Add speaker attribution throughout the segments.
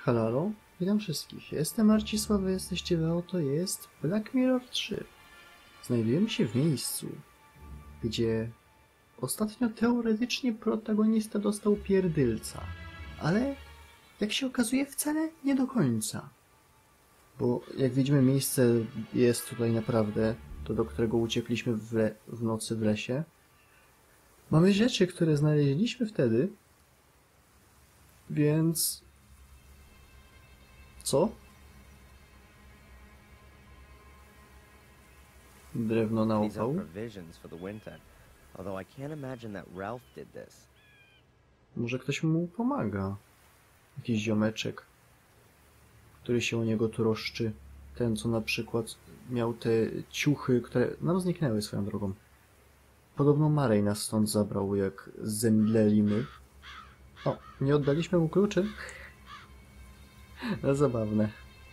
Speaker 1: Halo, witam wszystkich. Jestem Marcisław, wy jesteście w to jest Black Mirror 3. Znajdujemy się w miejscu, gdzie ostatnio teoretycznie protagonista dostał pierdylca, ale jak się okazuje wcale nie do końca. Bo jak widzimy, miejsce jest tutaj naprawdę, to do którego uciekliśmy w nocy w lesie. Mamy rzeczy, które znaleźliśmy wtedy, więc... Co? Drewno na
Speaker 2: These are
Speaker 1: opał?
Speaker 2: provisions for the winter, although I can't imagine that Ralph did this.
Speaker 1: Może ktoś mu pomaga? Jakiś ziomeczek, który się o niego troszczy. Ten, co na przykład miał te ciuchy, które nam zniknęły swoją drogą. Podobno Marej nas stąd zabrał, jak zemdleliśmy. O, nie oddaliśmy mu kluczy? No, zabawne.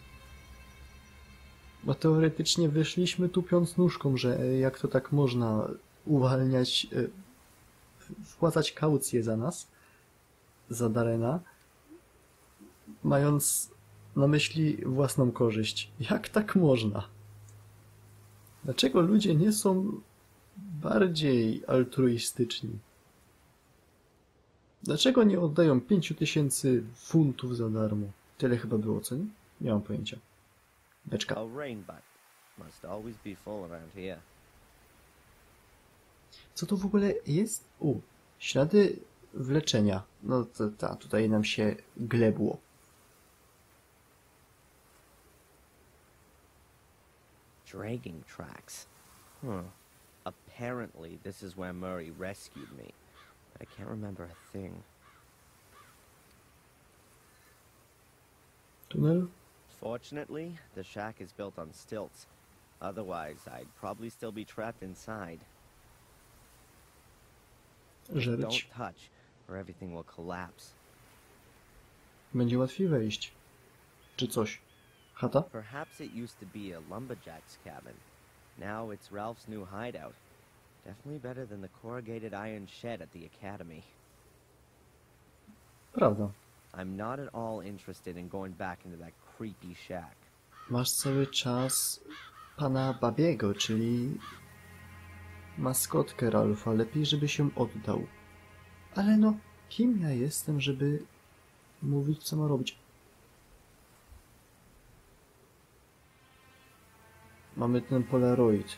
Speaker 1: Bo teoretycznie wyszliśmy tupiąc nóżką, że jak to tak można uwalniać, wpłacać kaucję za nas, za Darena, mając na myśli własną korzyść. Jak tak można? Dlaczego ludzie nie są bardziej altruistyczni? Dlaczego nie oddają 5000 funtów za darmo? Tyle chyba było, co nie? Nie mam pojęcia. Beczka.
Speaker 2: A rainbutt must always be full around here.
Speaker 1: Co to w ogóle jest? Ślady wleczenia. No to tutaj nam się glebło.
Speaker 2: Dragging tracks. Apparently this is where Murray rescued me, but I can't remember a thing.
Speaker 1: Tunel?
Speaker 2: Fortunately, the shack is built on stilts. Otherwise, I'd probably still be trapped inside.
Speaker 1: Żerć.
Speaker 2: Don't touch, or everything will collapse.
Speaker 1: Będzie łatwiej wejść. Czy coś? Chata?
Speaker 2: Perhaps it used to be a lumberjack's cabin. Now it's Ralph's new hideout. Definitely better than the corrugated iron shed at the academy.
Speaker 1: Prawda.
Speaker 2: I'm not at all interested in going back into that creepy shack.
Speaker 1: Masz cały czas pana Babiego, czyli maskotkę Ralfa. Lepiej, żeby się oddał. Ale no, kim ja jestem, żeby mówić, co ma robić? Mamy ten Polaroid.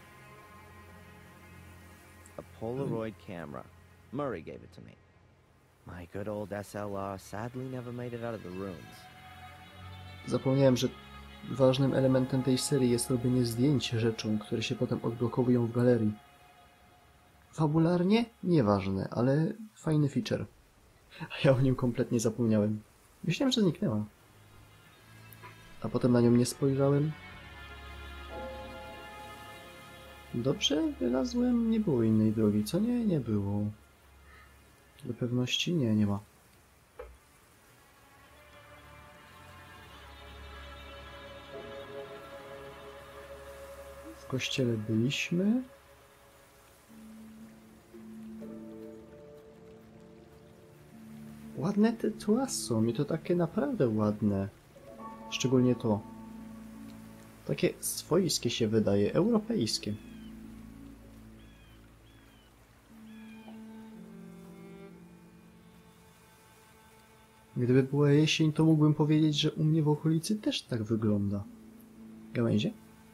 Speaker 2: A Polaroid camera. Murray gave it to me. My good old SLR sadly never made it out of the ruins.
Speaker 1: Zapomniałem, że ważnym elementem tej serii jest robienie zdjęć rzeczom, które się potem odblokowują w galerii. Fabularnie? Nieważne, ale fajny feature. A ja o nim kompletnie zapomniałem. Myślałem, że zniknęła. A potem na nią nie spojrzałem. Dobrze wylazłem? Nie było innej drogi, co nie? Nie było. Do pewności nie, nie ma. W kościele byliśmy. Ładne te tła są i to takie naprawdę ładne. Szczególnie to. Takie swojskie się wydaje, europejskie. Gdyby była jesień, to mógłbym powiedzieć, że u mnie w okolicy też tak wygląda. Gałęzie?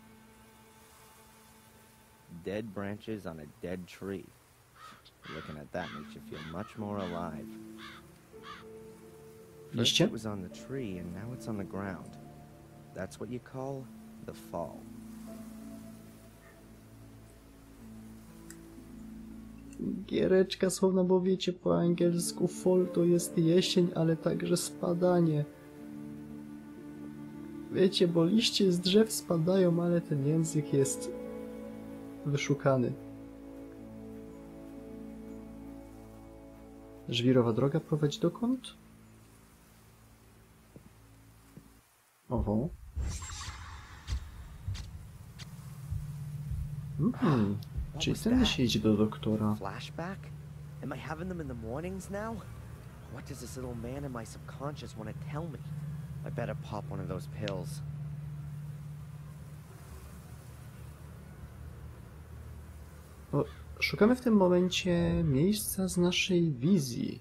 Speaker 2: Dead branches on a dead tree. Looking at that makes you feel much more alive. First
Speaker 1: Liście?
Speaker 2: it was on the tree and now it's on the ground. That's what you call the fall.
Speaker 1: Giereczka słowna, bo wiecie, po angielsku fall to jest jesień, ale także spadanie. Wiecie, bo liście z drzew spadają, ale ten język jest wyszukany. Żwirowa droga prowadzi dokąd? Oho. Czyli tędy się idzie do doktora.
Speaker 2: Flashback? Am I having them in the mornings now? What does this little man in my subconscious want to tell me? I better pop one of those pills.
Speaker 1: Bo szukamy w tym momencie miejsca z naszej wizji.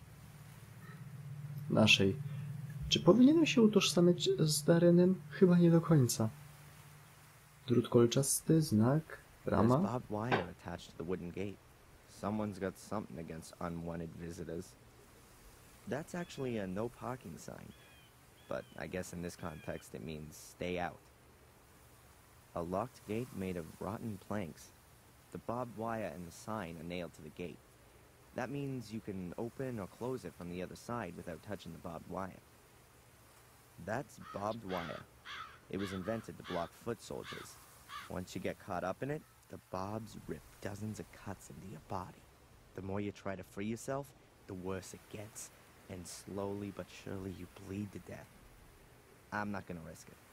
Speaker 1: Czy powinienem się utożsamiać z Darrenem? Chyba nie do końca. Drut kolczasty, znak,
Speaker 2: There's
Speaker 1: brama.
Speaker 2: barbed wire attached to the wooden gate. Someone's got something against unwanted visitors. That's actually a no parking sign, but I guess in this context it means stay out. A locked gate made of rotten planks. The barbed wire and the sign are nailed to the gate. That means you can open or close it from the other side without touching the barbed wire. That's barbed wire. It was invented to block foot soldiers. Once you get caught up in it, the barbs rip dozens of cuts into your body. The more you try to free yourself, the worse it gets. And slowly but surely you bleed to death. I'm not gonna risk it.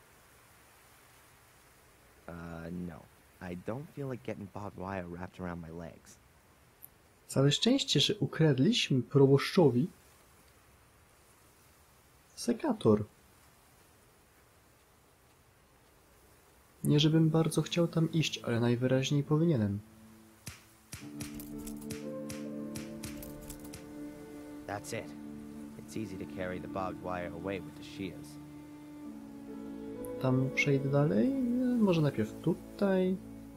Speaker 2: No. I don't feel like getting barbed wire wrapped around my legs.
Speaker 1: Całe szczęście, że ukradliśmy proboszczowi sekator. Nie żebym bardzo chciał tam iść, ale najwyraźniej powinienem.
Speaker 2: That's it. It's easy to carry the barbed wire away with the shears.
Speaker 1: Tam przejdę dalej? Może najpierw tutaj.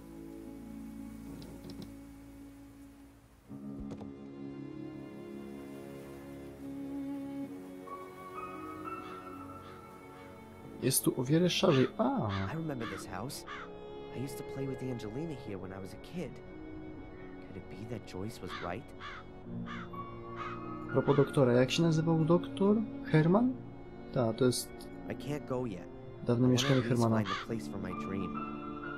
Speaker 1: Jest tu o wiele szarzej.
Speaker 2: I remember this house. I used to play with Angelina here when I was a kid. Could it be that Joyce was right?
Speaker 1: A propos doktora, jak się nazywał doktor? Herman? Tak, to jest
Speaker 2: I can't go yet.
Speaker 1: dawne
Speaker 2: I wanna
Speaker 1: mieszkanie
Speaker 2: at least
Speaker 1: Hermana.
Speaker 2: find a place for my dream.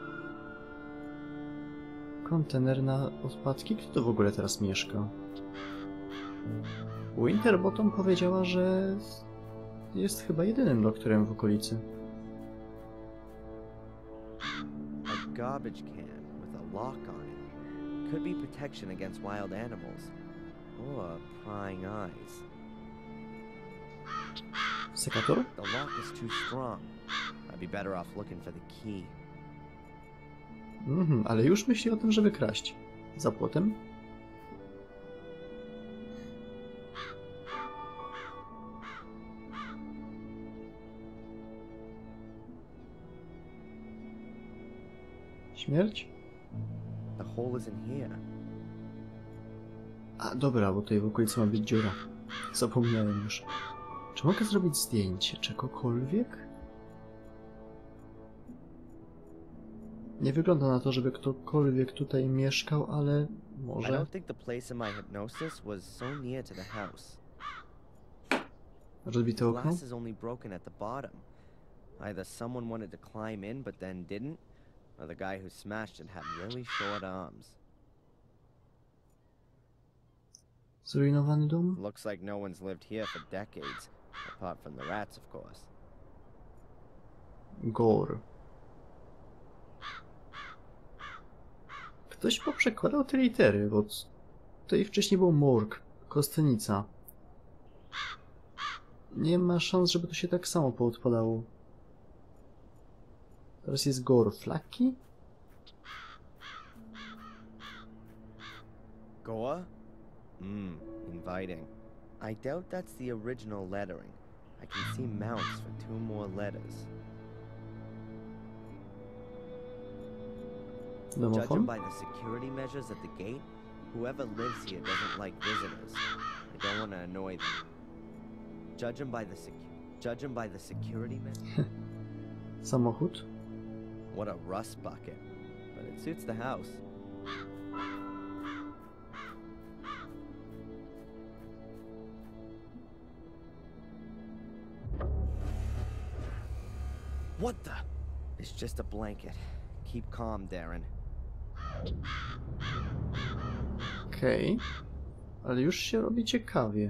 Speaker 1: Kontener na odpadki? Kto to w ogóle teraz mieszka? Winterbottom powiedziała, że jest chyba jedynym doktorem w okolicy.
Speaker 2: A garbage can with a lock on it. Could be protection against wild animals. Or prying eyes.
Speaker 1: Sekator?
Speaker 2: The lock is too strong. I'd be better off looking for the key.
Speaker 1: Ale już myśli o tym, żeby kraść. Za płotem? Śmierć?
Speaker 2: The hole isn't here.
Speaker 1: A dobra, bo tutaj w okolicy ma być dziura. Zapomniałem już. Czy mogę zrobić zdjęcie czegokolwiek? Nie wygląda na to, żeby ktokolwiek tutaj mieszkał, ale
Speaker 2: I
Speaker 1: może...
Speaker 2: don't think the place in my hypnosis was so near to the house.
Speaker 1: Rozbite okno?
Speaker 2: Glass is only broken at the bottom. Either someone wanted to climb in but then didn't, or the guy who smashed it had really short arms.
Speaker 1: Zrujnowany dom?
Speaker 2: Looks like no one's lived here for decades, apart from the rats, of course.
Speaker 1: Gore. Ktoś poprzekładał te litery, bo tutaj wcześniej był morg, kostnica. Nie ma szans, żeby to się tak samo poodpadało. Teraz jest Gore. Flaki?
Speaker 2: Goa? Inviting. I doubt that's the original lettering. I can see mounts for 2 more letters. Judging
Speaker 1: Domofon?
Speaker 2: by the security measures at the gate, whoever lives here doesn't like visitors. I don't want to annoy them. Judging by the security measures,
Speaker 1: Samochód?
Speaker 2: what a rust bucket. But it suits the house. What the? It's just a blanket. Keep calm, Darren.
Speaker 1: Okej. Ale już się robi ciekawie.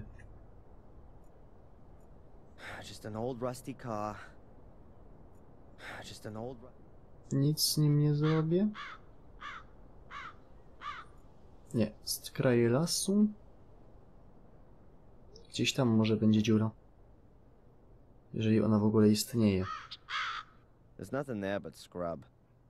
Speaker 2: Just an old rusty car. Just an old...
Speaker 1: Nic z nim nie zrobię. Nie, z kraje lasu. Gdzieś tam może będzie dziura. jeżeli ona w ogóle istnieje.
Speaker 2: There's nothing there but scrub.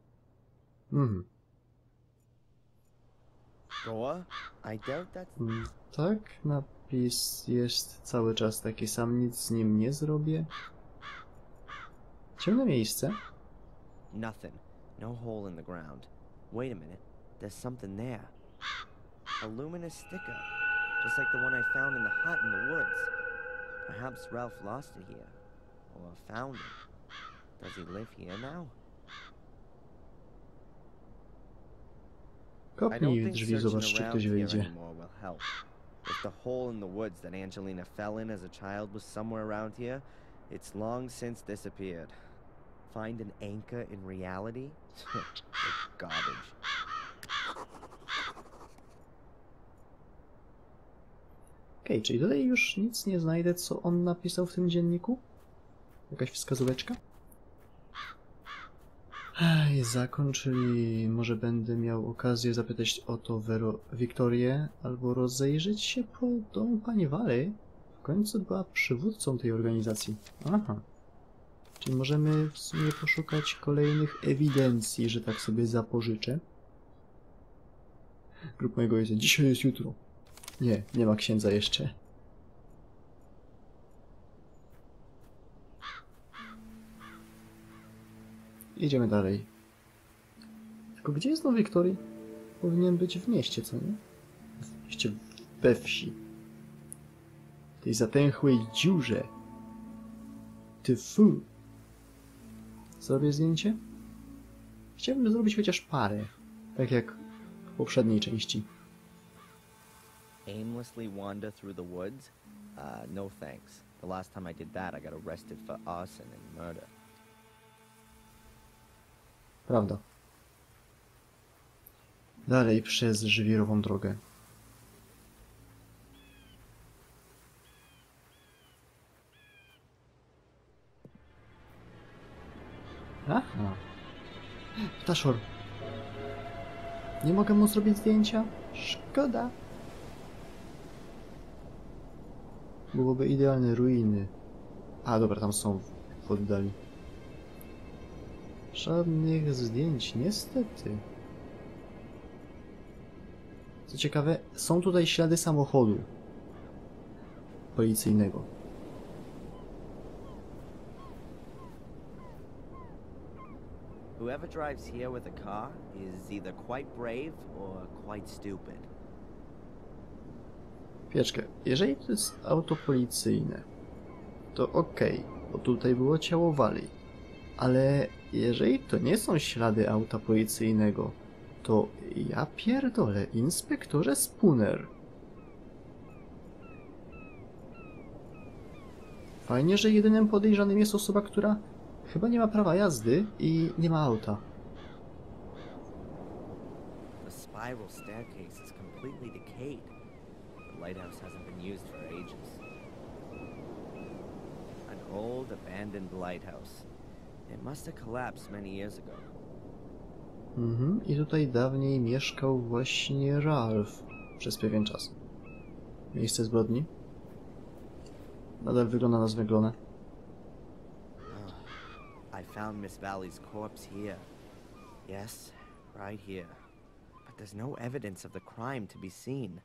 Speaker 2: Goa? I doubt that's...
Speaker 1: Tak, napis jest cały czas taki sam, nic z nim nie zrobię. Ciemne miejsce.
Speaker 2: Nothing. No hole in the ground. Wait a minute. There's something there. A luminous sticker. Just like the one I found in the hut in the woods. Perhaps Ralph lost it here. Or found it. Does he live here now? I don't
Speaker 1: Kopnij w
Speaker 2: think
Speaker 1: drzwi, zobacz,
Speaker 2: searching
Speaker 1: czy
Speaker 2: around
Speaker 1: ktoś
Speaker 2: here
Speaker 1: wyjdzie.
Speaker 2: anymore will help. If the hole in the woods that Angelina fell in as a child was somewhere around here, it's long since disappeared. Find an anchor in reality? It's garbage.
Speaker 1: Okej, czyli tutaj już nic nie znajdę, co on napisał w tym dzienniku? Jakaś wskazóweczka? Ej, zakon, czyli może będę miał okazję zapytać o to Wiktorię, albo rozejrzeć się po domu pani Valley. W końcu była przywódcą tej organizacji. Aha. Czyli możemy w sumie poszukać kolejnych ewidencji, że tak sobie zapożyczę. Grób mojego jest dzisiaj, jest jutro. Nie, nie ma księdza jeszcze. Idziemy dalej. Tylko gdzie jest dom Wiktorii? Powinien być w mieście, co nie? W mieście, we wsi. W tej zatęchłej dziurze. Ty fu. Zrobię zdjęcie? Chciałbym zrobić chociaż parę. Tak jak w poprzedniej części.
Speaker 2: Aimlessly wander through the woods? No thanks. The last time I did that, I got arrested for arson and murder.
Speaker 1: Prawda. Dalej przez żwirową drogę. Aha. Ptaszor. Nie mogę mu zrobić zdjęcia? Szkoda. Byłoby idealne, ruiny. A, dobra, tam są w oddali. Żadnych zdjęć, niestety. Co ciekawe, są tutaj ślady samochodu policyjnego.
Speaker 2: Whoever drives here with a car is either quite brave or quite stupid.
Speaker 1: Pieczkę, jeżeli to jest auto policyjne, to okej, bo tutaj było ciało Valley. Ale jeżeli to nie są ślady auta policyjnego, to ja pierdolę, inspektorze Spooner. Fajnie, że jedynym podejrzanym jest osoba, która chyba nie ma prawa jazdy i nie ma auta.
Speaker 2: The spiral staircase is completely decayed. The lighthouse hasn't been used for ages. An old, abandoned lighthouse. It must have collapsed many years ago.
Speaker 1: I tutaj dawniej mieszkał właśnie Ralph przez pewien czas. Miejsce zbrodni? Nadal wygląda na zwęglone.
Speaker 2: I found Miss Valley's corpse here. Yes, right here. But there's no evidence of the crime to be seen.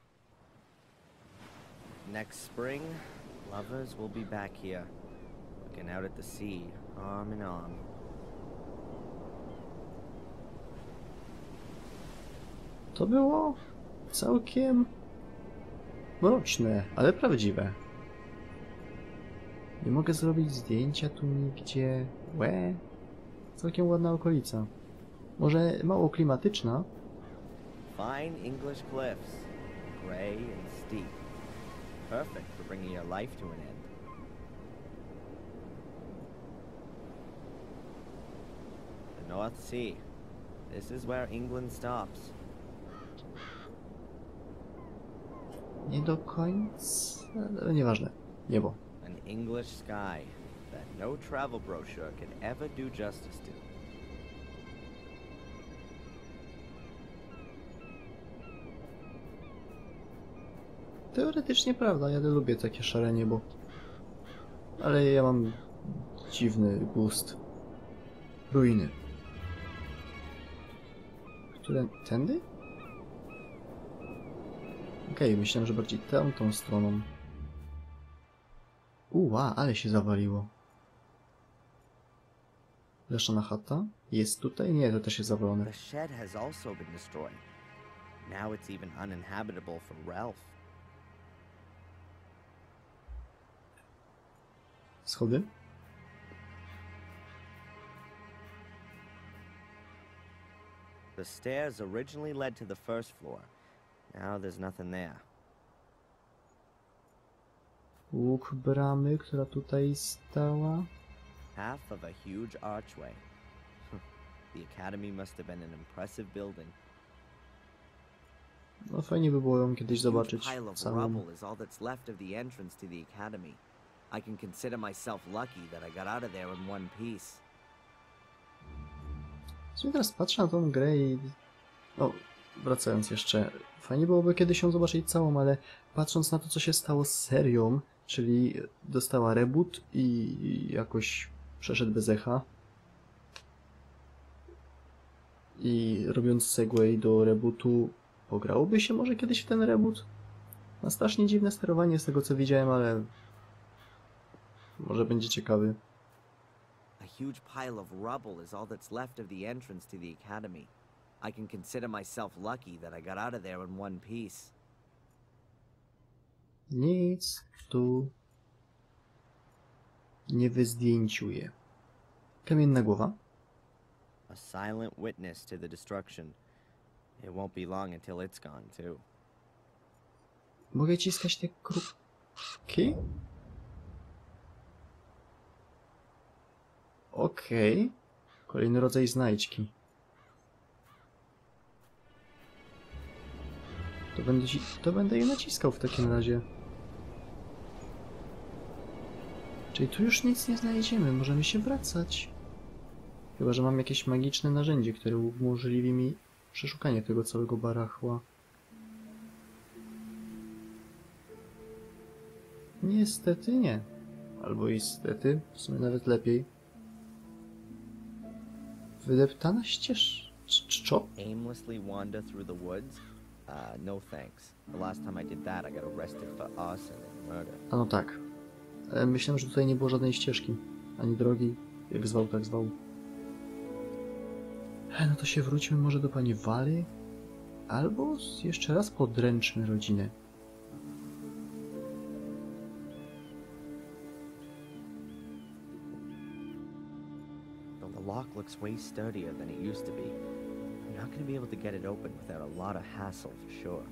Speaker 2: Next spring, lovers will be back here, looking out at the sea, arm in arm.
Speaker 1: To było całkiem mroczne, ale prawdziwe. Nie mogę zrobić zdjęcia tu nigdzie. Łe. Całkiem ładna okolica. Może mało klimatyczna.
Speaker 2: Fine English cliffs, gray and steep. Perfect for bringing your life to an end. The North Sea. This is where England stops.
Speaker 1: Nie do końca, ale nieważne. Niebo.
Speaker 2: An English sky that no travel brochure can ever do justice to.
Speaker 1: Teoretycznie prawda, ja lubię takie szare niebo. Ale ja mam dziwny gust. Ruiny. Które... Tędy? Okej, myślałem, że bardziej tą stroną. Uła, ale się zawaliło. Blaszana chata? Jest tutaj? Nie, to też jest zawalone.
Speaker 2: The shed has also been destroyed. Now it's even uninhabitable for Ralph.
Speaker 1: Schody?
Speaker 2: The stairs originally led to the first floor. Now there's nothing there.
Speaker 1: Łuk bramy, która tutaj stała.
Speaker 2: Half of a huge archway. The academy must have been an impressive building.
Speaker 1: No fajnie by było ją kiedyś
Speaker 2: Huge
Speaker 1: zobaczyć
Speaker 2: pile of
Speaker 1: samemu.
Speaker 2: rubble is all that's left of the entrance to the academy. I can consider myself lucky that I got out of there in one piece.
Speaker 1: W sumie teraz patrzę na tą grę i... O, wracając jeszcze. Fajnie byłoby kiedyś ją zobaczyć całą, ale patrząc na to, co się stało z serią, czyli dostała reboot i jakoś przeszedł bez echa. I robiąc segway do rebootu, pograłoby się może kiedyś w ten reboot? Ma strasznie dziwne sterowanie z tego, co widziałem, ale... może będzie ciekawy.
Speaker 2: A huge pile of rubble is all that's left of the entrance to the academy. I can consider myself lucky that I got out of there in one piece.
Speaker 1: Nic tu nie wyzdjęciuje. Kamienna głowa.
Speaker 2: A silent witness to the destruction. It won't be long until it's gone, too.
Speaker 1: Mogę ciskać te kruki? Okej. Kolejny rodzaj znajdźki. To będę je naciskał w takim razie. Czyli tu już nic nie znajdziemy, możemy się wracać. Chyba że mam jakieś magiczne narzędzie, które umożliwi mi przeszukanie tego całego barachła. Niestety nie. Albo istety, w sumie nawet lepiej. Wydeptana ścieżka.
Speaker 2: Aimlessly wander through the woods? No thanks. The last time I did that, I got arrested for arson and murder.
Speaker 1: A no tak. Myślałem, że tutaj nie było żadnej ścieżki. Ani drogi. Jak zwał, tak zwał. No to się wróćmy może do pani Wally. Albo jeszcze raz podręczmy rodzinę.
Speaker 2: Though the lock looks way sturdier than it used to be, I'm not going to be able to get it open without a lot of hassle for sure.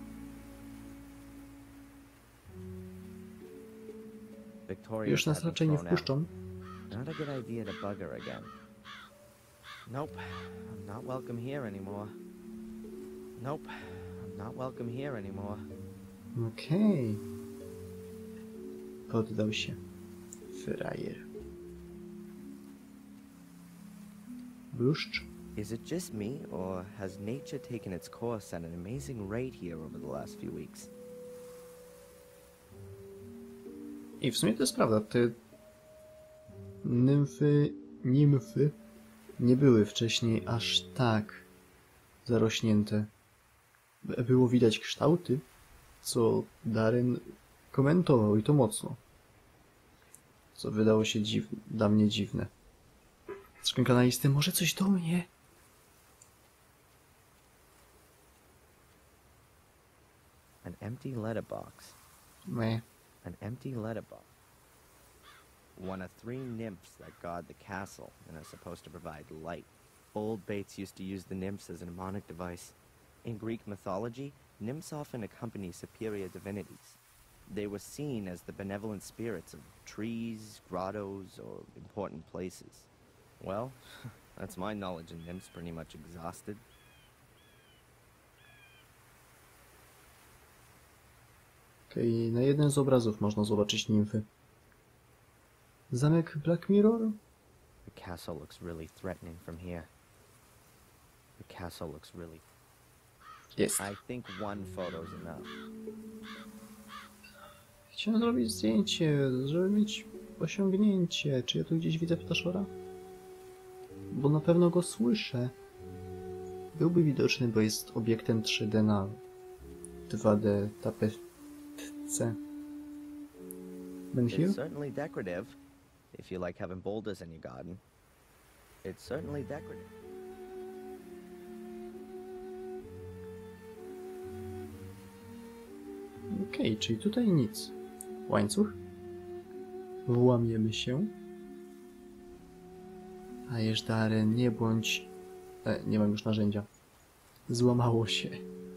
Speaker 2: Victoria
Speaker 1: Już nas raczej nie wpuszczą.
Speaker 2: Not a good idea to bug her again. Nope, I'm not welcome here anymore. Nope, I'm not welcome here anymore.
Speaker 1: Okej. Poddał się. Frajer. Bluszcz.
Speaker 2: Is it just me, or has nature taken its course at an amazing rate here over the last few weeks?
Speaker 1: I w sumie to jest prawda. Te nimfy nie były wcześniej aż tak zarośnięte. Było widać kształty, co Darren komentował i to mocno. Co wydało się dla mnie dziwne. Skrzynka na listy, może coś do mnie?
Speaker 2: An empty letterbox.
Speaker 1: Meh.
Speaker 2: An empty letterbox. One of 3 nymphs that guard the castle and are supposed to provide light. Old Bates used to use the nymphs as a mnemonic device. In Greek mythology, nymphs often accompany superior divinities. They were seen as the benevolent spirits of trees, grottos, or important places. Well, that's my knowledge of nymphs pretty much exhausted.
Speaker 1: Okej, na jednym z obrazów można zobaczyć nimfy. Zamek Black Mirror?
Speaker 2: The castle looks really threatening from here. The castle looks really...
Speaker 1: Jest.
Speaker 2: I think one photo's enough.
Speaker 1: Chciałem zrobić zdjęcie, żeby mieć osiągnięcie. Czy ja tu gdzieś widzę ptaszora? Bo na pewno go słyszę. Byłby widoczny, bo jest obiektem 3D na 2D tapetce. Ben
Speaker 2: It's
Speaker 1: here?
Speaker 2: certainly decorative, if you like having boulders in your garden. It's certainly decorative.
Speaker 1: Okej, czyli tutaj nic. Łańcuch. Włamiemy się. A Jesztaren, nie bądź... nie mam już narzędzia. Złamało się.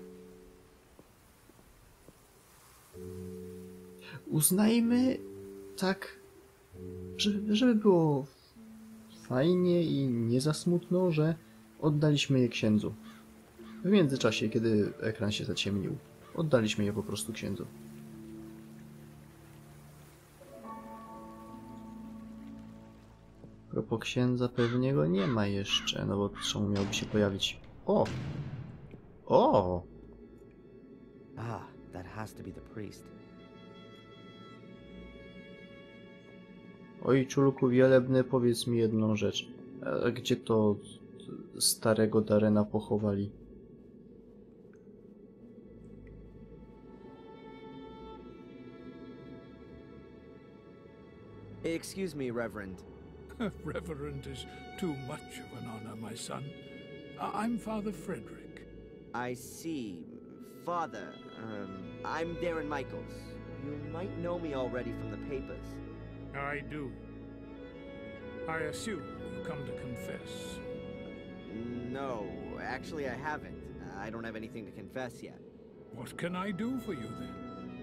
Speaker 1: Uznajmy tak, żeby było fajnie i nie za smutno, że oddaliśmy je księdzu. W międzyczasie, kiedy ekran się zaciemnił, oddaliśmy je po prostu księdzu. A propos księdza pewnie go nie ma jeszcze, no bo czemu miałby się pojawić? O! O!
Speaker 2: Ah, that has to be the priest.
Speaker 1: Oj, czulku wielebny, powiedz mi jedną rzecz. A gdzie to starego Darena pochowali?
Speaker 2: Excuse me, Reverend.
Speaker 3: Reverend is too much of an honor, my son. I'm Father Frederick.
Speaker 2: I see. Father, I'm Darren Michaels. You might know me already from the papers.
Speaker 3: I do. I assume you come to confess.
Speaker 2: No, actually I haven't. I don't have anything to confess yet.
Speaker 3: What can I do for you then?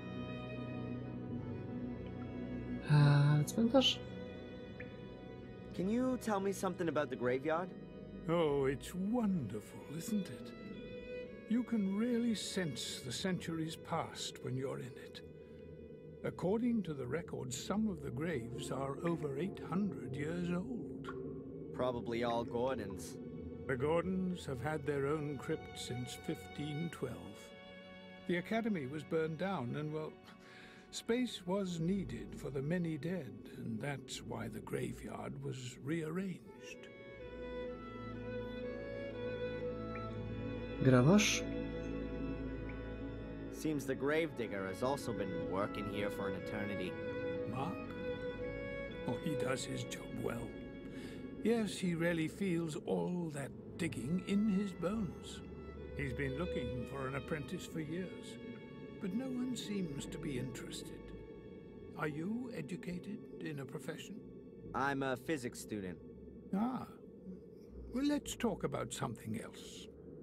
Speaker 1: Cmentarz?
Speaker 2: Can you tell me something about the graveyard?
Speaker 3: Oh, it's wonderful, isn't it? You can really sense the centuries past when you're in it. According to the records, some of the graves are over 800 years old.
Speaker 2: Probably all Gordons.
Speaker 3: The Gordons have had their own crypt since 1512. The academy was burned down and, well, space was needed for the many dead, and that's why the graveyard was rearranged.
Speaker 1: Grabarz?
Speaker 2: Seems the gravedigger has also been working here for an eternity.
Speaker 3: Mark? Oh, he does his job well. Yes, he really feels all that digging in his bones. He's been looking for an apprentice for years, but no one seems to be interested. Are you educated in a profession?
Speaker 2: I'm a physics student.
Speaker 3: Ah. Well, let's talk about something else.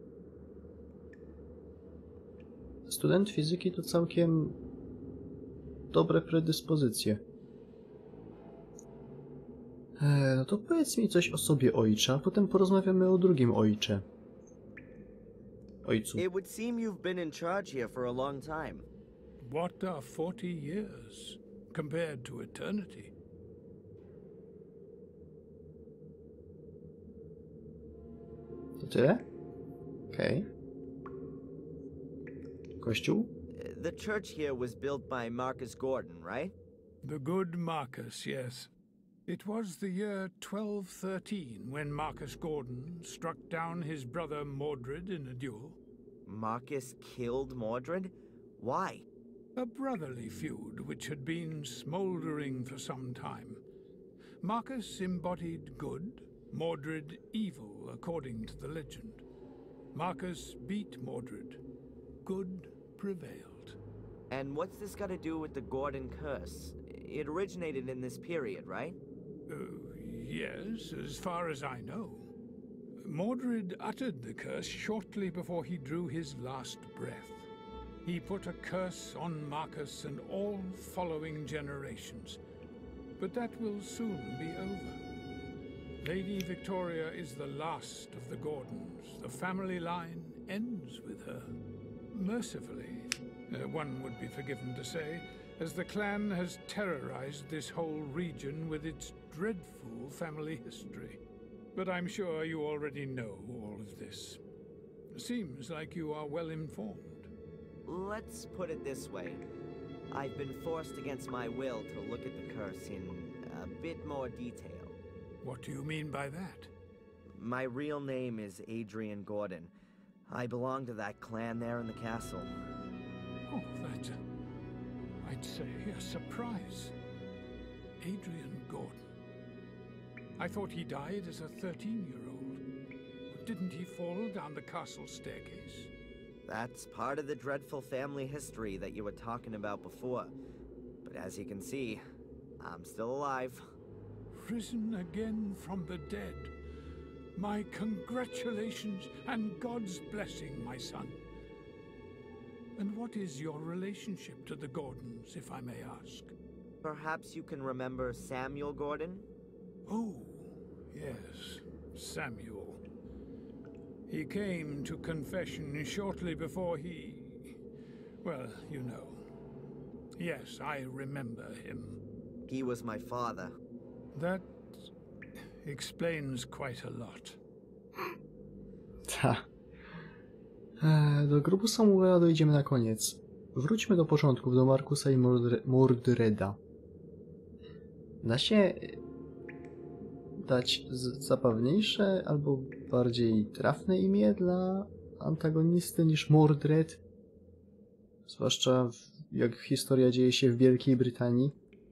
Speaker 1: Student fizyki to całkiem dobre predyspozycje. No to powiedz mi coś o sobie, ojcze, a potem porozmawiamy o drugim ojcze. Ojcu.
Speaker 2: It would seem you've been in charge here for a long time.
Speaker 3: What are 40 years compared to eternity?
Speaker 1: To tyle? Okej. Kościół?
Speaker 2: The church here was built by Marcus Gordon, right?
Speaker 3: The good Marcus, yes. It was the year 1213 when Marcus Gordon struck down his brother Mordred in a duel.
Speaker 2: Marcus killed Mordred? Why?
Speaker 3: A brotherly feud which had been smoldering for some time. Marcus embodied good, Mordred evil, according to the legend. Marcus beat Mordred. Good prevailed.
Speaker 2: And what's this got to do with the Gordon curse? It originated in this period, right?
Speaker 3: Yes, as far as I know. Mordred uttered the curse shortly before he drew his last breath. He put a curse on Marcus and all following generations. But that will soon be over. Lady Victoria is the last of the Gordons. The family line ends with her. Mercifully, one would be forgiven to say, as the clan has terrorized this whole region with its dreadful family history. But I'm sure you already know all of this. Seems like you are well informed.
Speaker 2: Let's put it this way. I've been forced against my will to look at the curse in a bit more detail.
Speaker 3: What do you mean by that?
Speaker 2: My real name is Adrian Gordon. I belong to that clan there in the castle.
Speaker 3: Oh, that's, I'd say, a surprise. Adrian Gordon. I thought he died as a 13-year-old. Didn't he fall down the castle staircase?
Speaker 2: That's part of the dreadful family history that you were talking about before. But as you can see, I'm still alive.
Speaker 3: Risen again from the dead. My congratulations and God's blessing, my son. And what is your relationship to the Gordons, if I may ask?
Speaker 2: Perhaps you can remember Samuel Gordon?
Speaker 3: Oh, yes, Samuel. He came to confession shortly before he... well, you know. Yes, I remember him.
Speaker 2: He was my father.
Speaker 3: That explains quite a lot.
Speaker 1: Ta. Do grobu Samuela dojdziemy na koniec. Wróćmy do początków, do Markusa i Mordreda. Da się dać zabawniejsze albo bardziej trafne imię dla antagonisty niż Mordred? Zwłaszcza jak historia dzieje się w Wielkiej Brytanii.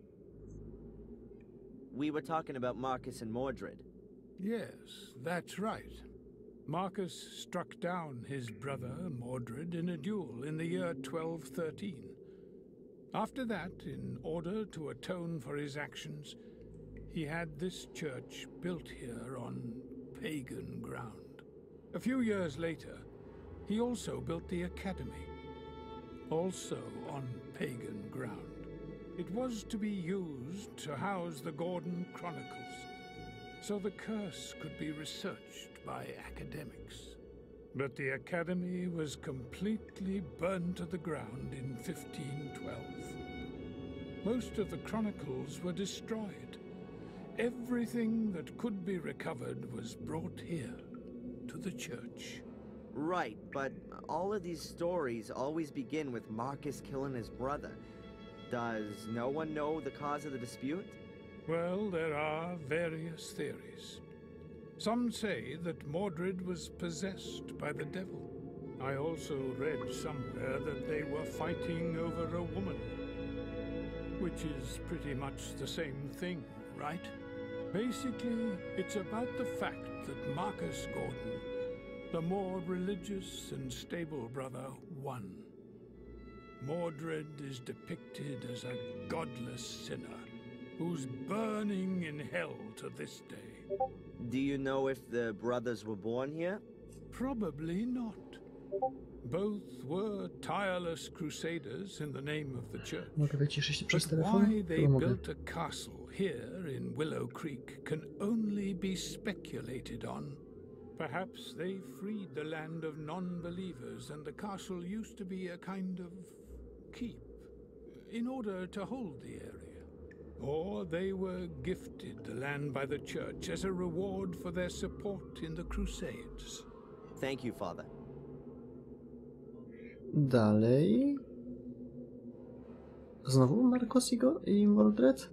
Speaker 2: We were talking about Marcus and Mordred.
Speaker 3: Yes, that's right. Marcus struck down his brother Mordred in a duel in the year 1213. After that, in order to atone for his actions, he had this church built here on pagan ground. A few years later, he also built the academy, also on pagan ground. It was to be used to house the Gordon Chronicles, so the curse could be researched by academics. But the academy was completely burned to the ground in 1512. Most of the chronicles were destroyed. Everything that could be recovered was brought here, to the church.
Speaker 2: Right, but all of these stories always begin with Marcus killing his brother. Does no one know the cause of the dispute?
Speaker 3: Well, there are various theories. Some say that Mordred was possessed by the devil. I also read somewhere that they were fighting over a woman. Which is pretty much the same thing, right? Basically, it's about the fact that Marcus Gordon, the more religious and stable brother, won. Mordred is depicted as a godless sinner who's burning in hell to this day.
Speaker 2: Do you know if the brothers were born here?
Speaker 3: Probably not. Both were tireless crusaders in the name of the church.
Speaker 1: Mogę wyciszyć się przez
Speaker 3: But
Speaker 1: telefon?
Speaker 3: why they
Speaker 1: Chyba mogę.
Speaker 3: built a castle here in Willow Creek can only be speculated on. Perhaps they freed the land of non-believers and the castle used to be a kind of keep in order to hold the area. Or they were gifted the land by the church as a reward for their support in the Crusades.
Speaker 2: Thank you, Father.
Speaker 1: Dalej. Znowu Marcus i Mordred?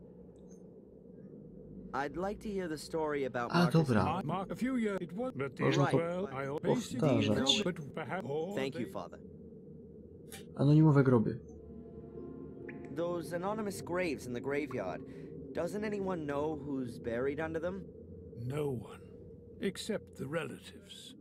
Speaker 2: I'd like to hear the story about
Speaker 1: A,
Speaker 2: Marcus.
Speaker 1: dobra.
Speaker 3: A few years it was, but the
Speaker 1: Można to
Speaker 3: basically,
Speaker 1: powtarzać.
Speaker 3: but perhaps
Speaker 2: Thank you,
Speaker 3: they-
Speaker 2: Father.
Speaker 1: Anonimowe groby.
Speaker 2: Those anonymous graves in the graveyard. Doesn't anyone know who's buried under them?
Speaker 3: No one, except the relatives.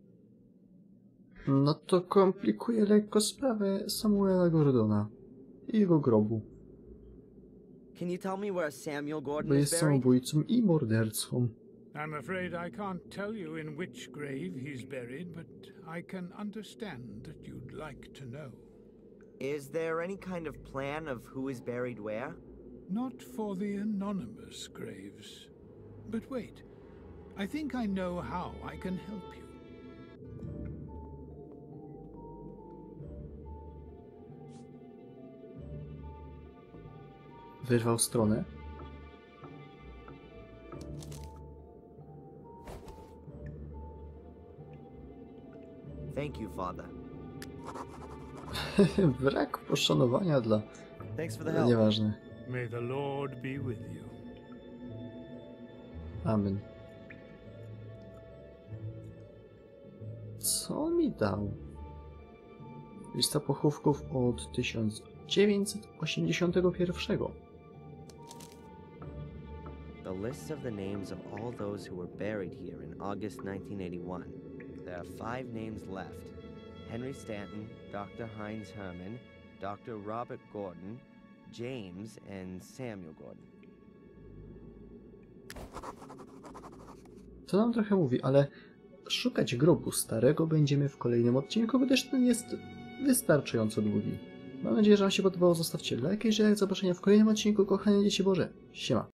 Speaker 1: No to komplikuje lekko sprawę Samuela Gordona i jego grobu,
Speaker 2: Can you tell me where Samuel
Speaker 1: bo
Speaker 2: Gordon is
Speaker 1: jest
Speaker 2: buried?
Speaker 1: samobójcą i mordercą.
Speaker 3: I'm afraid I can't tell you in which grave he's buried, but I can understand that you'd like to know.
Speaker 2: Is there any kind of plan of who is buried where?
Speaker 3: Not for the anonymous graves. But wait, I think I know how I can help you.
Speaker 1: Wyrwał stronę.
Speaker 2: Thank you, Father.
Speaker 1: Brak poszanowania dla...
Speaker 2: Thanks for the help.
Speaker 1: Nieważne.
Speaker 3: May the Lord be with you.
Speaker 1: Amen. Co on mi dał? Lista pochówków od 1981.
Speaker 2: The list of the names of all those who were buried here in August 1981. There are 5 names left. Henry Stanton, Dr. Heinz Herman, Dr. Robert Gordon, James, and Samuel Gordon.
Speaker 1: To nam trochę mówi, ale szukać grobu starego będziemy w kolejnym odcinku, gdyż ten jest wystarczająco długi. Mam nadzieję, że wam się podobało. Zostawcie lajka i do zobaczenia w kolejnym odcinku, kochane dzieci Boże. Siema.